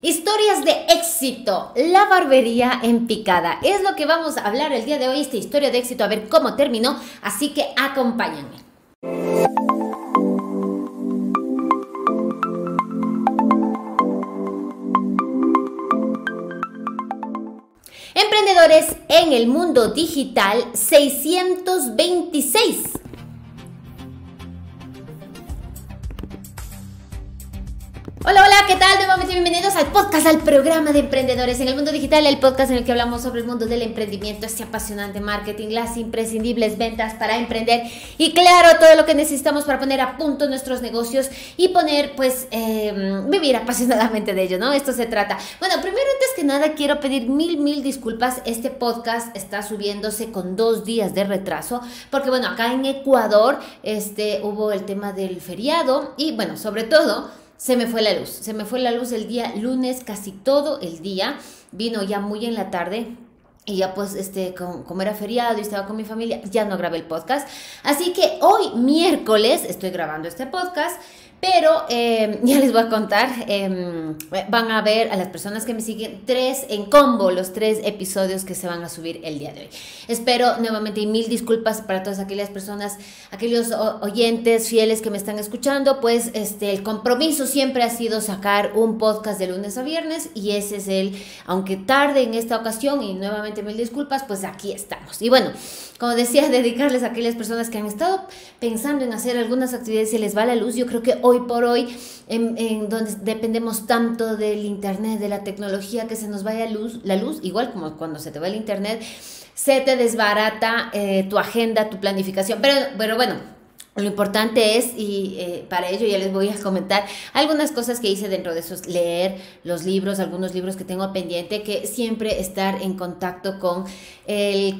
Historias de éxito, la barbería en picada. Es lo que vamos a hablar el día de hoy, esta historia de éxito, a ver cómo terminó, así que acompáñenme. Emprendedores en el mundo digital 626. Hola, hola, ¿qué tal? Nuevamente bienvenidos al podcast, al programa de Emprendedores en el mundo digital, el podcast en el que hablamos sobre el mundo del emprendimiento, este apasionante marketing, las imprescindibles ventas para emprender y claro, todo lo que necesitamos para poner a punto nuestros negocios y poner, vivir apasionadamente de ello, ¿no? Esto se trata. Bueno, primero, antes que nada, quiero pedir mil disculpas. Este podcast está subiéndose con 2 días de retraso porque, bueno, acá en Ecuador, hubo el tema del feriado y, bueno, sobre todo, se me fue la luz el día lunes, casi todo el día, vino ya muy en la tarde y ya pues como era feriado y estaba con mi familia, ya no grabé el podcast, así que hoy miércoles estoy grabando este podcast. Pero ya les voy a contar, van a ver a las personas que me siguen 3 en combo, los 3 episodios que se van a subir el día de hoy. Espero nuevamente y mil disculpas para todas aquellas personas, aquellos oyentes fieles que me están escuchando, pues el compromiso siempre ha sido sacar un podcast de lunes a viernes y ese es aunque tarde en esta ocasión y nuevamente mil disculpas, pues aquí estamos. Y bueno, como decía, dedicarles a aquellas personas que han estado pensando en hacer algunas actividades y se les va la luz. Yo creo que hoy por hoy, en donde dependemos tanto del internet, de la tecnología, que se nos vaya la luz, igual como cuando se te va el internet, se te desbarata tu agenda, tu planificación. Pero bueno, lo importante es, para ello ya les voy a comentar algunas cosas que hice dentro de esos, leer los libros, algunos libros que tengo pendiente, que siempre estar en contacto con tener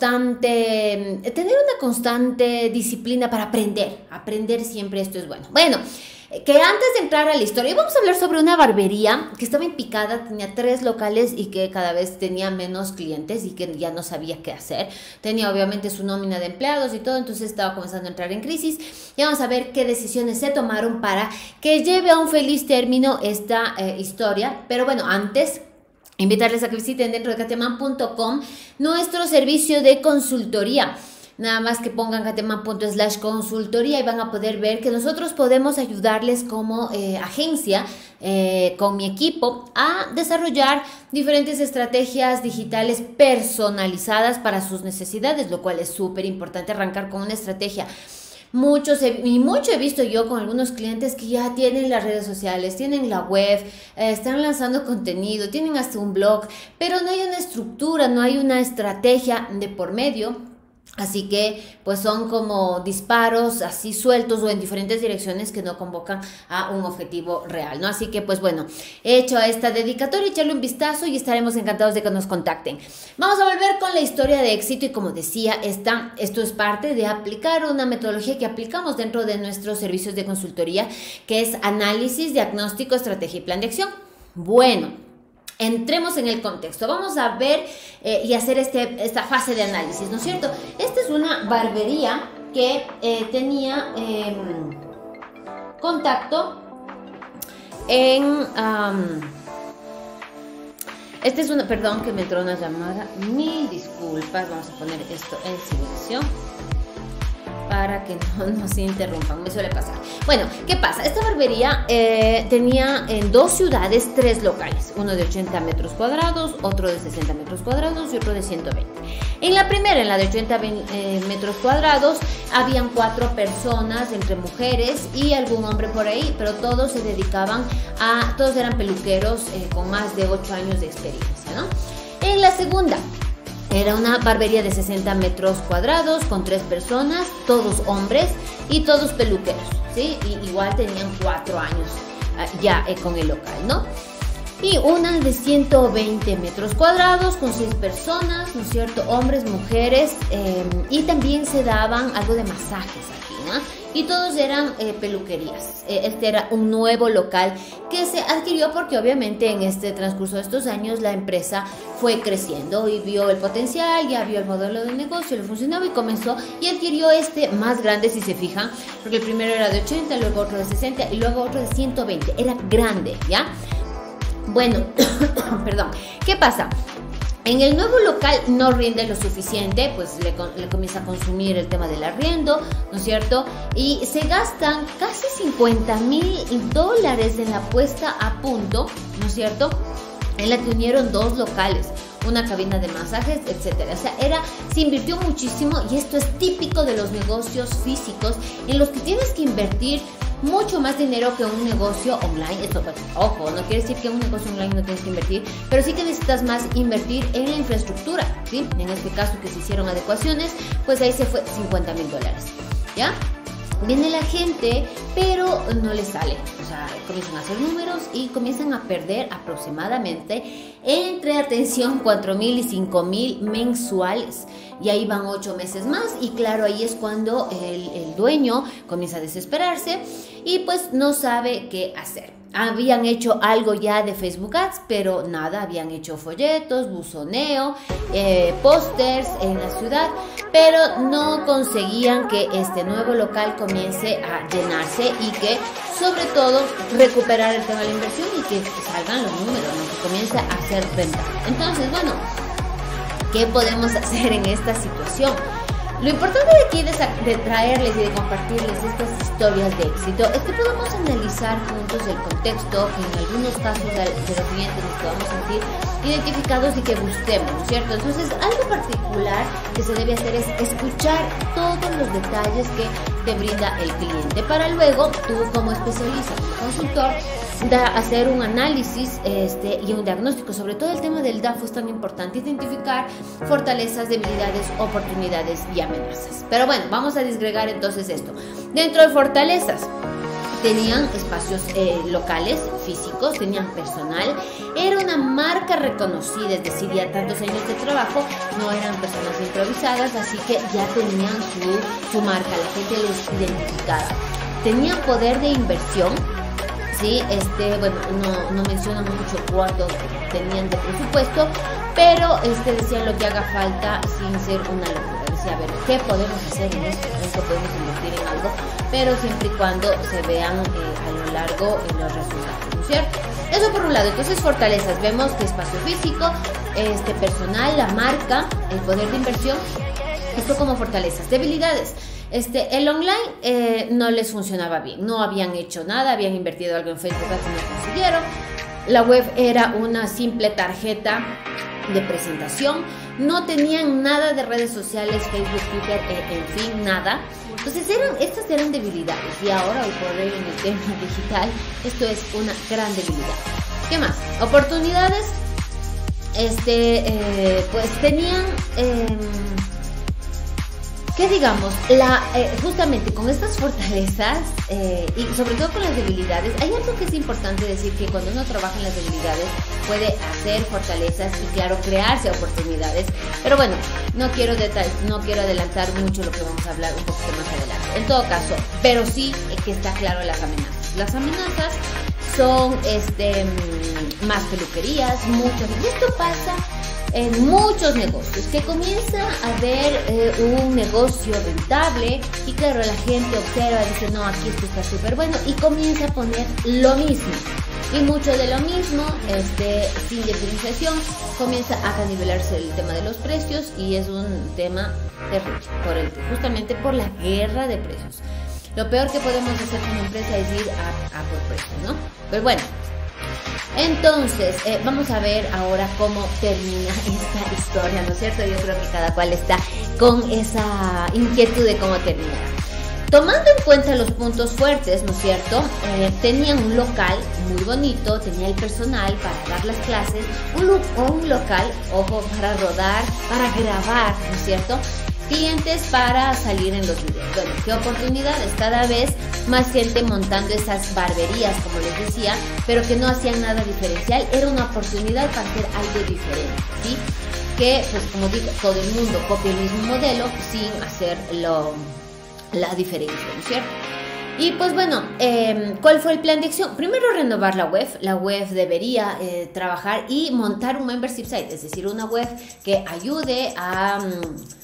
una constante disciplina para aprender siempre, esto es bueno. Bueno, que antes de entrar a la historia, vamos a hablar sobre una barbería que estaba en picada, tenía 3 locales y que cada vez tenía menos clientes y que ya no sabía qué hacer. Tenía obviamente su nómina de empleados y todo, entonces estaba comenzando a entrar en crisis. Y vamos a ver qué decisiones se tomaron para que lleve a un feliz término esta historia. Pero bueno, antes, invitarles a que visiten dentro de cateman.com nuestro servicio de consultoría. Nada más que pongan cateman.com/consultoría y van a poder ver que nosotros podemos ayudarles como agencia con mi equipo a desarrollar diferentes estrategias digitales personalizadas para sus necesidades, lo cual es súper importante arrancar con una estrategia. Mucho he visto yo con algunos clientes que ya tienen las redes sociales, tienen la web, están lanzando contenido, tienen hasta un blog, pero no hay una estructura, no hay una estrategia de por medio. Así que pues son como disparos así sueltos o en diferentes direcciones que no convocan a un objetivo real, ¿no? Así que pues bueno, he hecho esta dedicatoria, echarle un vistazo y estaremos encantados de que nos contacten. Vamos a volver con la historia de éxito y como decía, esto es parte de aplicar una metodología que aplicamos dentro de nuestros servicios de consultoría, que es análisis, diagnóstico, estrategia y plan de acción. Bueno, entremos en el contexto, vamos a ver y hacer esta fase de análisis, ¿no es cierto? Esta es una barbería que tenía contacto en... perdón que me entró una llamada, mil disculpas, vamos a poner esto en silencio para que no nos interrumpan, me suele pasar. Bueno, ¿qué pasa? Esta barbería tenía en 2 ciudades 3 locales, uno de 80 metros cuadrados, otro de 60 metros cuadrados y otro de 120. En la primera, en la de 80 metros cuadrados, habían 4 personas, entre mujeres y algún hombre por ahí, pero todos se dedicaban todos eran peluqueros con más de 8 años de experiencia, ¿no? En la segunda, era una barbería de 60 metros cuadrados con 3 personas, todos hombres y todos peluqueros, ¿sí? Y igual tenían 4 años ya con el local, ¿no? Y una de 120 metros cuadrados con 6 personas, ¿no es cierto? Hombres, mujeres, y también se daban algo de masajes aquí, ¿no? Y todos eran peluquerías. Este era un nuevo local que se adquirió porque obviamente en este transcurso de estos años la empresa fue creciendo y vio el potencial, ya vio el modelo de negocio, le funcionaba y comenzó y adquirió este más grande, si se fijan, porque el primero era de 80, luego otro de 60 y luego otro de 120. Era grande, ¿ya? Bueno, perdón, ¿qué pasa? En el nuevo local no rinde lo suficiente, pues le comienza a consumir el tema del arriendo, ¿no es cierto? Y se gastan casi $50,000 en la puesta a punto, ¿no es cierto? En la que unieron 2 locales, una cabina de masajes, etcétera. O sea, se invirtió muchísimo y esto es típico de los negocios físicos en los que tienes que invertir mucho más dinero que un negocio online. Esto, bueno, ojo, no quiere decir que en un negocio online no tienes que invertir, pero sí que necesitas más invertir en la infraestructura, ¿sí? En este caso que se hicieron adecuaciones, pues ahí se fue $50,000, ¿ya? Viene la gente, pero no le sale. O sea, comienzan a hacer números y comienzan a perder aproximadamente entre, atención, 4,000 y 5,000 mensuales. Y ahí van 8 meses más y claro, ahí es cuando el dueño comienza a desesperarse y pues no sabe qué hacer. Habían hecho algo ya de Facebook Ads, pero nada, habían hecho folletos, buzoneo, pósters en la ciudad, pero no conseguían que este nuevo local comience a llenarse y que, sobre todo, recuperar el tema de la inversión y que salgan los números, ¿no? Que comience a ser rentable. Entonces, bueno, ¿qué podemos hacer en esta situación? Lo importante de aquí de traerles y de compartirles estas historias de éxito es que podamos analizar juntos el contexto que en algunos casos de los clientes nos podamos sentir identificados y que busquemos, ¿no es cierto? Entonces, algo particular que se debe hacer es escuchar todos los detalles que te brinda el cliente para luego tú como especialista, como consultor, hacer un análisis y un diagnóstico. Sobre todo el tema del DAFO es tan importante, identificar fortalezas, debilidades, oportunidades y amenazas. Pero bueno, vamos a disgregar entonces esto. Dentro de fortalezas, tenían espacios locales, físicos, tenían personal, era una marca reconocida, es decir, ya tantos años de trabajo, no eran personas improvisadas, así que ya tenían su marca, la gente les identificaba. Tenían poder de inversión. Sí, bueno, no mencionan mucho cuánto tenían de presupuesto, pero decían lo que haga falta sin ser una locura. Decía, a ver, ¿qué podemos hacer en esto? ¿Cuánto podemos invertir en algo? Pero siempre y cuando se vean a lo largo los resultados, ¿no es cierto? Eso por un lado. Entonces, fortalezas, vemos que espacio físico, personal, la marca, el poder de inversión, esto como fortalezas. Debilidades. El online no les funcionaba bien, no habían hecho nada, habían invertido algo en Facebook, no consiguieron. La web era una simple tarjeta de presentación, no tenían nada de redes sociales, Facebook, Twitter, en fin, nada. Entonces estas eran debilidades y ahora hoy por hoy en el tema digital esto es una gran debilidad. ¿Qué más? Oportunidades, pues tenían... que digamos, justamente con estas fortalezas y sobre todo con las debilidades, hay algo que es importante decir, que cuando uno trabaja en las debilidades puede hacer fortalezas y claro, crearse oportunidades, pero bueno, no quiero adelantar mucho lo que vamos a hablar un poquito más adelante. En todo caso, pero sí que está claro las amenazas. Las amenazas son más peluquerías, muchas, y esto pasa en muchos negocios, que comienza a haber un negocio rentable y claro, la gente observa, dice, no, aquí esto está súper bueno y comienza a poner lo mismo y mucho de lo mismo, sin diferenciación, comienza a nivelarse el tema de los precios y es un tema terrible, justamente por la guerra de precios. Lo peor que podemos hacer como empresa es ir a por precios, ¿no? Pero bueno, entonces, vamos a ver ahora cómo termina esta historia, ¿no es cierto? Yo creo que cada cual está con esa inquietud de cómo terminar. Tomando en cuenta los puntos fuertes, ¿no es cierto? Tenían un local muy bonito, tenía el personal para dar las clases, un local, ojo, para rodar, para grabar, ¿no es cierto? Clientes para salir en los videos. Bueno, qué oportunidades, cada vez más gente montando esas barberías, como les decía, pero que no hacían nada diferencial, era una oportunidad para hacer algo diferente, ¿sí? Que, pues como digo, todo el mundo copia el mismo modelo sin hacer la diferencia, ¿no es cierto? Y pues bueno, ¿cuál fue el plan de acción? Primero renovar la web debería trabajar y montar un membership site, es decir, una web que ayude a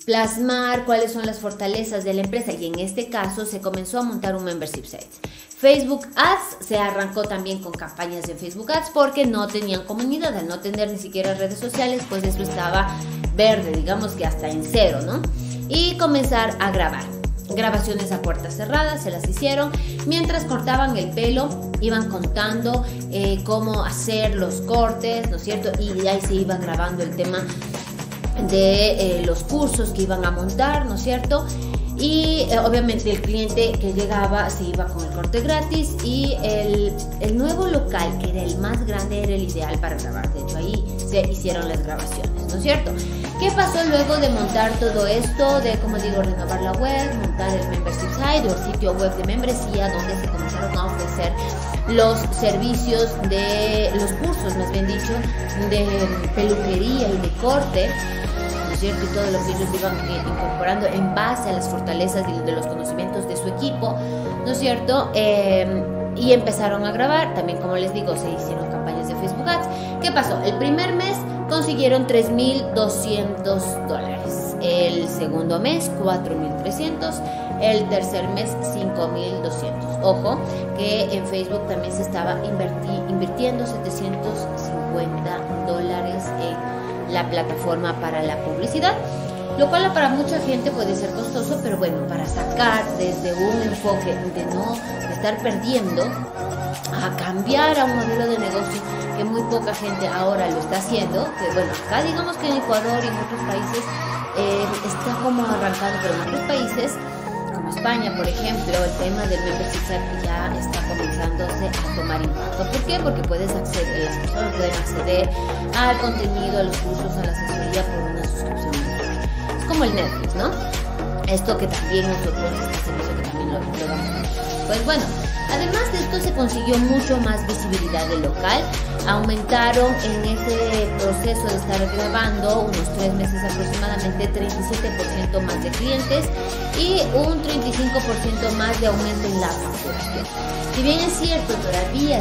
plasmar cuáles son las fortalezas de la empresa, y en este caso se comenzó a montar un membership site. Facebook Ads se arrancó también con campañas en Facebook Ads porque no tenían comunidad, al no tener ni siquiera redes sociales, pues eso estaba verde, digamos que hasta en cero, ¿no? Y comenzar a grabar. Grabaciones a puertas cerradas se las hicieron, mientras cortaban el pelo iban contando cómo hacer los cortes, ¿no es cierto? Y de ahí se iba grabando el tema de los cursos que iban a montar, ¿no es cierto? Y obviamente el cliente que llegaba se iba con el corte gratis, y el nuevo local, que era el más grande, era el ideal para grabar. De hecho, ahí se hicieron las grabaciones, ¿no es cierto? ¿Qué pasó luego de montar todo esto? De, como digo, renovar la web, montar el membership site o el sitio web de membresía, donde se comenzaron a ofrecer los servicios de los cursos, más bien dicho, de peluquería y de corte, ¿no es cierto? Y todo lo que ellos iban incorporando en base a las fortalezas de los conocimientos de su equipo, ¿no es cierto? Y empezaron a grabar. También, como les digo, se hicieron campañas de Facebook Ads. ¿Qué pasó? El primer mes consiguieron $3,200. El segundo mes, $4,300. El tercer mes, $5,200. Ojo, que en Facebook también se estaba invirtiendo $750 en la plataforma para la publicidad, lo cual para mucha gente puede ser costoso, pero bueno, para sacar desde un enfoque de no estar perdiendo a cambiar a un modelo de negocio que muy poca gente ahora lo está haciendo, que bueno, acá digamos que en Ecuador y en otros países está como arrancando, pero en otros países como España, por ejemplo, el tema del membership site ya está comenzándose a tomar impacto. ¿Por qué? Porque puedes acceder, las personas pueden acceder al contenido, a los cursos, a la asesoría por una suscripción mensual. Es como el Netflix, ¿no? Esto que también nosotros, este servicio que también lo damos. Pues bueno, además de esto se consiguió mucho más visibilidad del local. Aumentaron en ese proceso de estar grabando unos 3 meses aproximadamente 37% más de clientes y un 35% más de aumento en la facturación. Si bien es cierto, todavía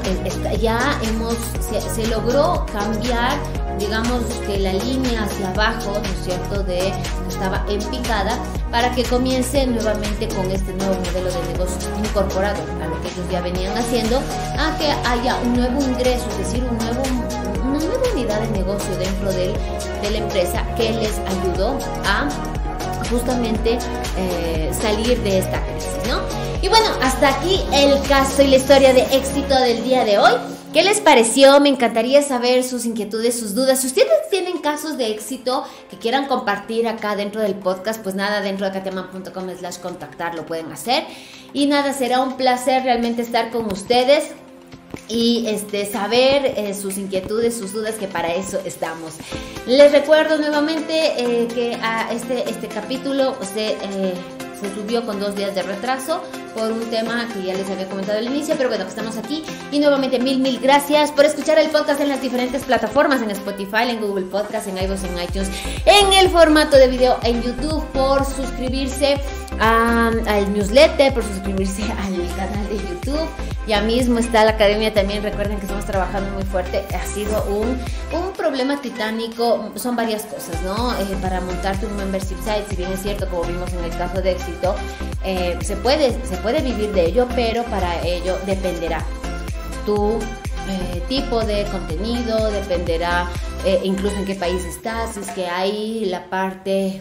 se logró cambiar, digamos que la línea hacia abajo, ¿no es cierto?, que estaba en picada, para que comience nuevamente con este nuevo modelo de negocio incorporado a lo que ellos ya venían haciendo, a que haya un nuevo ingreso, es decir, una nueva unidad de negocio dentro de la empresa que les ayudó a justamente salir de esta crisis, ¿no? Y bueno, hasta aquí el caso y la historia de éxito del día de hoy. ¿Qué les pareció? Me encantaría saber sus inquietudes, sus dudas. Si ustedes tienen casos de éxito que quieran compartir acá dentro del podcast, pues nada, dentro de kateman.com/contactar lo pueden hacer. Y nada, será un placer realmente estar con ustedes y saber sus inquietudes, sus dudas, que para eso estamos. Les recuerdo nuevamente que a este capítulo se subió con 2 días de retraso por un tema que ya les había comentado al inicio, pero bueno, que estamos aquí. Y nuevamente mil gracias por escuchar el podcast en las diferentes plataformas, en Spotify, en Google Podcast, en iVoox, en iTunes, en el formato de video en YouTube, por suscribirse al newsletter, por suscribirse al canal de YouTube. Ya mismo está la academia también. Recuerden que estamos trabajando muy fuerte. Ha sido un problema titánico. Son varias cosas, ¿no? Para montarte un membership site, si bien es cierto, como vimos en el caso de éxito, se puede vivir de ello, pero para ello dependerá tu tipo de contenido, dependerá incluso en qué país estás, si es que hay la parte...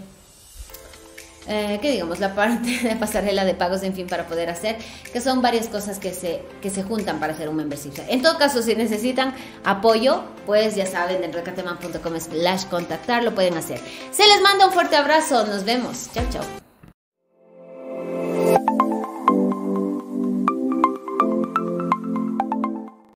la parte de pasarela de pagos, en fin, para poder hacer, que son varias cosas que se juntan para hacer un membership. En todo caso, si necesitan apoyo, pues ya saben, dentro de kateman.com/contactar lo pueden hacer. Se les manda un fuerte abrazo, nos vemos, chao.